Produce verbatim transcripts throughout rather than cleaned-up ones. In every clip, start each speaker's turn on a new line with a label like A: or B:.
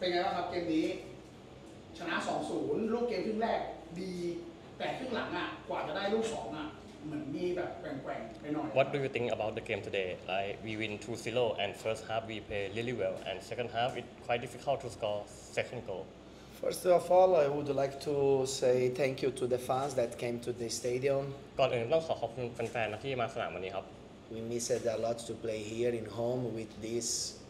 A: เป็นไงบ้างครับเกมนี้ชนะ สองศูนย์ ลูกเกมครึ่งแรกดีแต่ครึ่งหลังอ่ะกว่าจะได้ลูกสองอ่ะเหมือนมีแบบแกว่งๆไปหน่อย
B: What do you think about the game today? Like we win two zero and first half we play really well and second half it quite difficult to score second goal.
C: First of all, I would like to say thank you to the fans that came to the stadium.
B: ก่อนอื่นต้องขอขอบคุณแฟนๆนะที่มาสนามวันนี้ครับ
C: We missed a lot to play here in home with this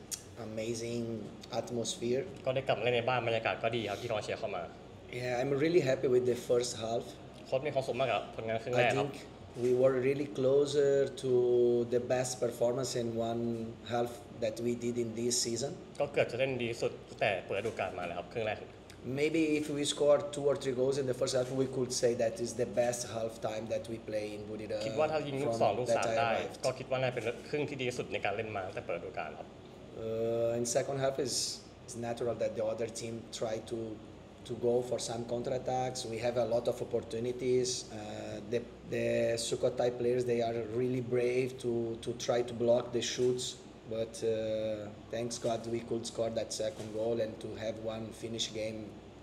C: amazing atmosphere.
B: ก็ได้กลับมาเล่นในบ้านบรรยากาศก็ดีครับที่กองเชียร์เข้ามา
C: Yeah, I'm really happy with the first half.
B: โค้ชมีความสุขมากกับผลงานครึ่งแร
C: I
B: กครับ
C: think we were really closer to the best performance in one half that we did in this season.
B: ก็เกือบจะเล่นดีสุดแต่เปิดฤดูกาลมาแล้วครับครึ่งแรก
C: Maybe if we score two or three goals in the first half, we could say that is the best half time that we play in Buridam.
B: คิดว่าถ้ายิงลูกสองลูก
C: from
B: สาม
C: that I
B: ได้
C: arrived.
B: ก็คิดว่าน่าเป็นครึ่งที่ดีสุดในการเล่นมาตั้งแต่เปิดฤดูกาลครับ
C: Uh, in second half is it's natural that the other team try to to go for some counterattacks. We have a lot of opportunities. Uh, the the Sukhothai players they are really brave to to try to block the shoots. But uh, thanks God we could score that second goal and to have one finish game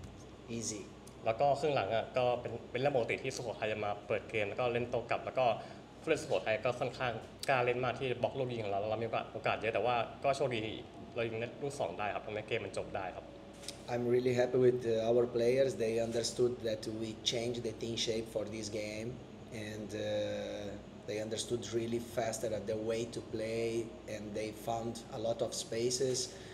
C: easy.
B: แล้วก็ครึ่งหลังอ่ะก็เป็นเป็นเรื่องปกติที่สุโขทัยจะมาเปิดเกมแล้วก็เล่นโต้กลับแล้วก็ผู้เล่นสุโขทัยก็ค่อนข้างกล้าเล่นมากที่บล็อกลูกยิงของเราเรามีโอกาสเยอะแต่ว่าก็โชคดีเรายิงลูกสองได้ครับทำให้เกมมันจบได้ครับ
C: I'm really happy with uh, our players. They understood that we changed the team shape for this game, and uh, they understood really faster at the way to play, and they found a lot of spaces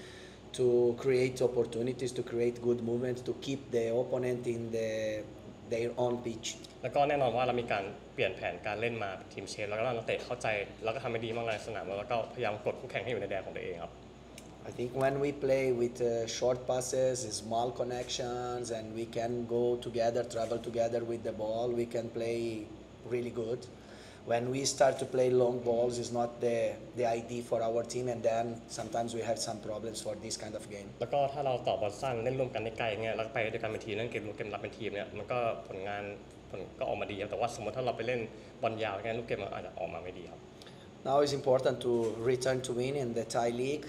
C: to create opportunities, to create good movements, to keep the opponent in the their own pitch.
B: แล้วก็แน่นอนว่าเรามีการเปลี่ยนแผนการเล่นมาทีมเชฟแล้วก็นักเตะเข้าใจแล้วก็ทำให้ดีมากในสนามแล้วก็พยายามกดคู่แข่งให้อยู่ในแดนของตัวเองครับ
C: I think when we play with uh, short passes, small connections, and we can go together, travel together with the ball, we can play really good. When we start to play long balls, it's not the, the idea for our team, and then sometimes we have some problems for this kind of game.
B: แล้วก็ถ้าเราต่อบอลสั้นเล่นร่วมกันได้ไกลเงี้ยแล้วไปด้วยกันเป็นทีมเล่นเกมรุกเกมรับเป็นทีมเนี่ยมันก็ผลงานผลก็ออกมาดีครับแต่ว่าสมมติถ้าเราไปเล่นบอลยาวเงี้ยลูกเกมมันอาจจะออกมาไม่ดีครับ
C: Now it's important to return to win in the Thai league.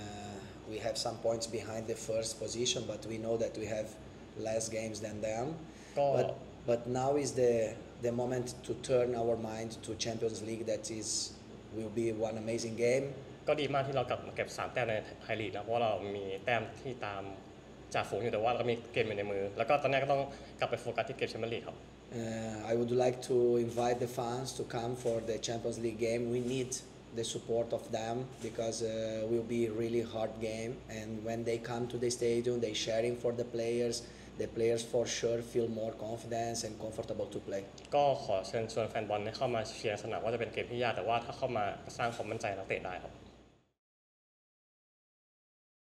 C: We have some points behind the first position, but we know that we have less games than them. But, but now is the the moment to turn our mind to Champions League. That is will be one amazing game.
B: ก็ดีมากที่เรากลับมาเก็บสามแต้มในไทยลีกนะเพราะว่าเรามีแต้มที่ตามจ่าฝูงอยู่แต่ว่าเรามีเกมอยู่ในมือแล้วก็ตอนนี้ก็ต้องกลับไปโฟกัสที่เกมแชมเปี้ยนลีกครับ
C: Uh, I would like to invite the fans to come for the Champions League game. We need the support of them because uh, will be a really hard game, and when they come to the stadium they sharing for the players, the players for sure feel more confidence and comfortable to play.
B: ก็ขอเชิญชวนแฟนบอลให้เข้ามาเชียร์สนามว่าจะเป็นเกมที่ยากแต่ว่าถ้าเข้ามาสร้างความมั่นใจนักเตะได้ครับ